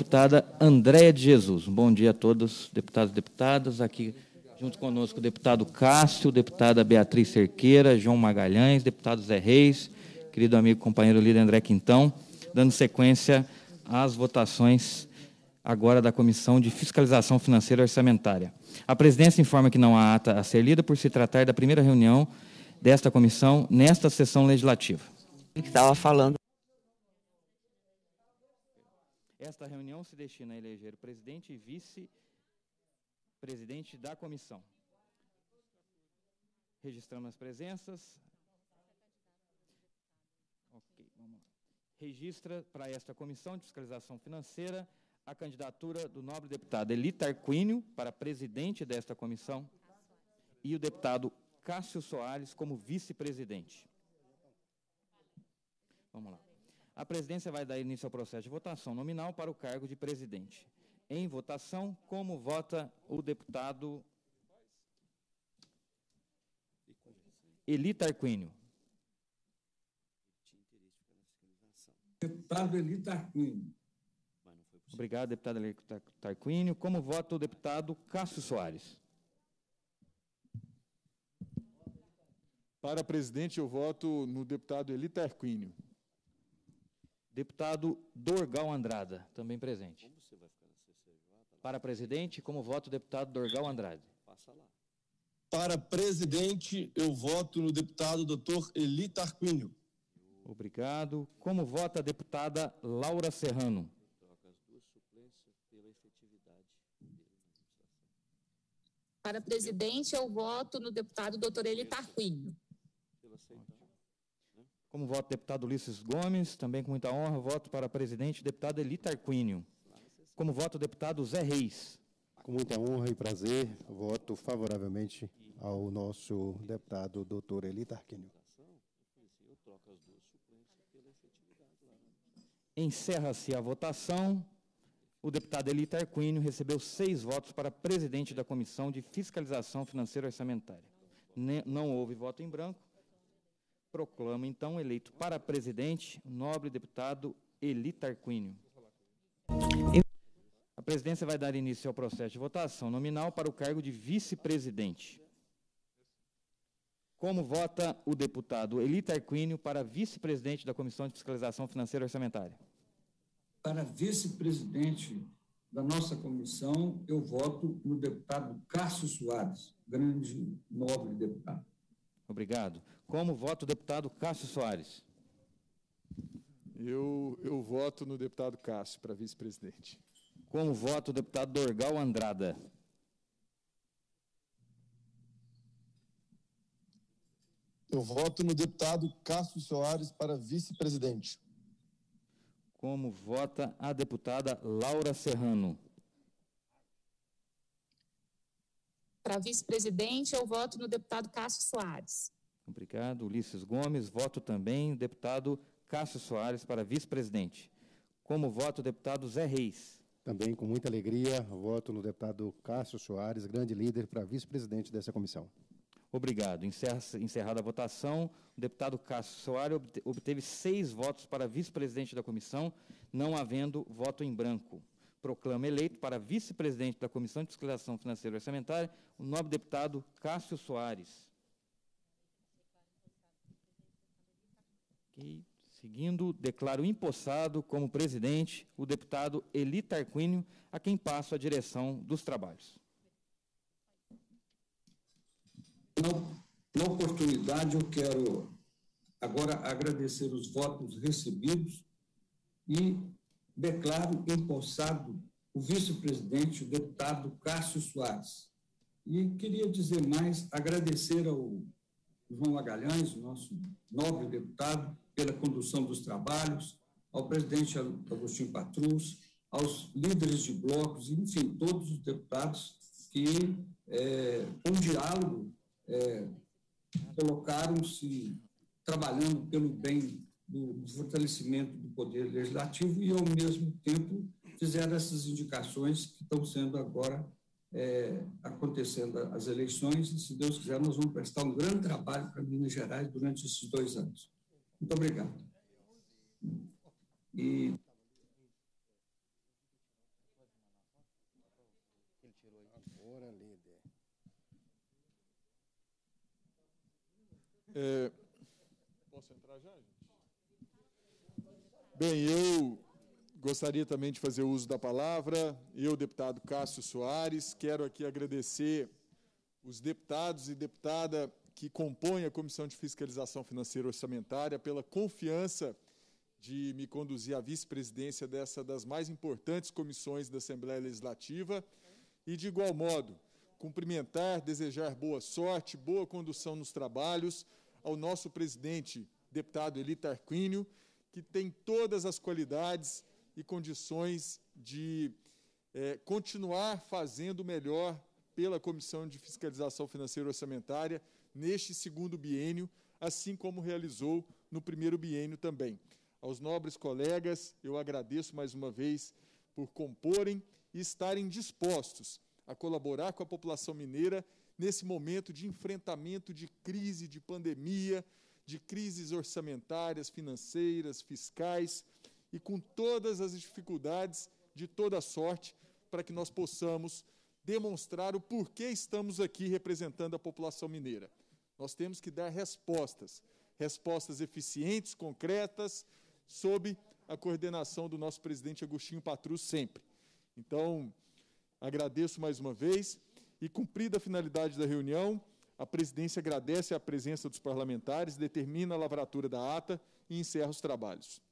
deputada Andréia de Jesus. Bom dia a todos, deputados e deputadas. Aqui junto conosco o deputado Cássio, deputada Beatriz Cerqueira, João Magalhães, deputado Zé Reis, querido amigo companheiro líder André Quintão, dando sequência às votações agora da Comissão de Fiscalização Financeira e Orçamentária. A presidência informa que não há ata a ser lida por se tratar da primeira reunião desta comissão nesta sessão legislativa. Que estava falando. Esta reunião se destina a eleger o presidente e vice-presidente da comissão. Registramos as presenças. Ok, vamos lá. Registra para esta comissão de fiscalização financeira a candidatura do nobre deputado Eli Tarquínio para presidente desta comissão e o deputado Cássio Soares como vice-presidente. Vamos lá. A presidência vai dar início ao processo de votação nominal para o cargo de presidente. Em votação, como vota o deputado Eli Tarquínio? Deputado Eli Tarquínio. Obrigado, deputado Eli Tarquínio. Como vota o deputado Cássio Soares? Para presidente, eu voto no deputado Eli Tarquínio. Deputado Dorgal Andrada, também presente. Para presidente, como vota o deputado Dorgal Andrade? Para presidente, eu voto no deputado Dr. Eli Tarquínio. Obrigado. Como vota a deputada Laura Serrano? Para presidente, eu voto no deputado Dr. Eli Tarquínio. Como vota o deputado Ulisses Gomes, também com muita honra, voto para presidente o deputado Eli Tarquínio. Como vota o deputado Zé Reis? Com muita honra e prazer, voto favoravelmente ao nosso deputado Dr. Eli Tarquínio. Encerra-se a votação. O deputado Eli Tarquínio recebeu 6 votos para presidente da Comissão de Fiscalização Financeira e Orçamentária. Não houve voto em branco. Proclamo, então, eleito para presidente o nobre deputado Eli Tarquínio. A presidência vai dar início ao processo de votação nominal para o cargo de vice-presidente. Como vota o deputado Eli Tarquínio para vice-presidente da Comissão de Fiscalização Financeira e Orçamentária? Para vice-presidente da nossa comissão, eu voto no deputado Cássio Soares, grande, nobre deputado. Obrigado. Como vota o deputado Cássio Soares? Eu voto no deputado Cássio para vice-presidente. Como vota o deputado Dorgal Andrada? Eu voto no deputado Cássio Soares para vice-presidente. Como vota a deputada Laura Serrano? Para vice-presidente, eu voto no deputado Cássio Soares. Obrigado. Ulisses Gomes, voto também o deputado Cássio Soares para vice-presidente. Como vota o deputado Zé Reis? Também com muita alegria, voto no deputado Cássio Soares, grande líder para vice-presidente dessa comissão. Obrigado. Encerrada a votação, o deputado Cássio Soares obteve 6 votos para vice-presidente da comissão, não havendo voto em branco. Proclama eleito para vice-presidente da Comissão de Fiscalização Financeira e Orçamentária o nobre deputado Cássio Soares. Okay. Seguindo, declaro empossado como presidente o deputado Eli Tarquínio, a quem passo a direção dos trabalhos. Na oportunidade, eu quero agora agradecer os votos recebidos e declaro empossado o vice-presidente, o deputado Cássio Soares. E queria dizer mais, agradecer ao João Magalhães, o nosso nobre deputado, pela condução dos trabalhos, ao presidente Agostinho Patrus, aos líderes de blocos, enfim, todos os deputados que, com diálogo, colocaram-se trabalhando pelo bem do fortalecimento do poder legislativo e, ao mesmo tempo, fizeram essas indicações que estão sendo agora acontecendo as eleições e, se Deus quiser, nós vamos prestar um grande trabalho para Minas Gerais durante esses 2 anos. Muito obrigado. E Agora, líder. Posso entrar já, gente? Bem, eu gostaria também de fazer uso da palavra. Eu, deputado Cássio Soares, quero aqui agradecer os deputados e deputada que compõem a Comissão de Fiscalização Financeira e Orçamentária pela confiança de me conduzir à vice-presidência dessa das mais importantes comissões da Assembleia Legislativa e, de igual modo, cumprimentar, desejar boa sorte, boa condução nos trabalhos ao nosso presidente, deputado Eli Tarquínio, que tem todas as qualidades e condições de continuar fazendo melhor pela Comissão de Fiscalização Financeira e Orçamentária neste segundo biênio, assim como realizou no primeiro biênio também. Aos nobres colegas, eu agradeço mais uma vez por comporem e estarem dispostos a colaborar com a população mineira nesse momento de enfrentamento de crise, de pandemia, de crises orçamentárias, financeiras, fiscais, e com todas as dificuldades de toda sorte, para que nós possamos demonstrar o porquê estamos aqui representando a população mineira. Nós temos que dar respostas eficientes, concretas, sob a coordenação do nosso presidente Agostinho Patrus sempre. Então, agradeço mais uma vez e, cumprida a finalidade da reunião, a presidência agradece a presença dos parlamentares, determina a lavratura da ata e encerra os trabalhos.